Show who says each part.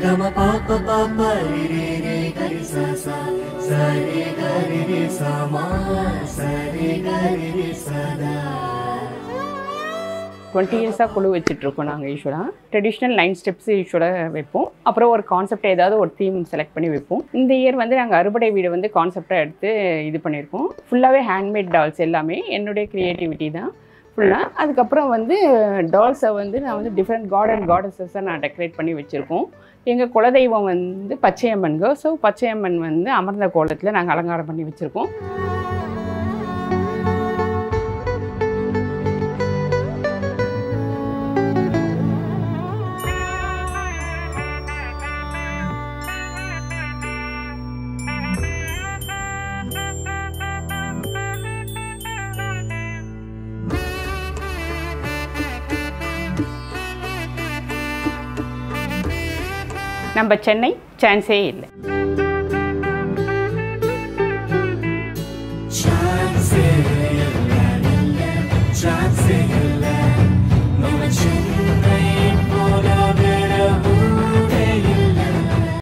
Speaker 1: Gama papa papa re re re ga re sa sa sa re ga re re sa ma sa re ga re re sa da.
Speaker 2: 20 இயர்ஸாக குழு வச்சுட்ருக்கோம். நாங்கள் யூஸ்வலாக traditional 9 steps யூஸ்வலாக வைப்போம். அப்புறம் ஒரு concept ஏதாவது ஒரு தீம் செலக்ட் பண்ணி வைப்போம். இந்த இயர் வந்து நாங்கள் அறுபடை வீடு வந்து கான்செப்டாக எடுத்து இது பண்ணியிருக்கோம். ஃபுல்லாகவே ஹேண்ட்மேட் டால்ஸ் எல்லாமே என்னுடைய க்ரியேட்டிவிட்டி தான் ஃபுல்லாக. அதுக்கப்புறம் வந்து டால்ஸை வந்து நான் வந்து டிஃப்ரெண்ட் காட் அண்ட் காடஸஸை நான் டெக்கரேட் பண்ணி வச்சுருக்கோம். எங்கள் குலதெய்வம் வந்து பச்சையம்மன்கோ. ஸோ பச்சையம்மன் வந்து அமர்ந்த கோலத்தில் நாங்கள் அலங்காரம் பண்ணி வச்சுருக்கோம். நம்ம சென்னை சான்ஸே இல்லை.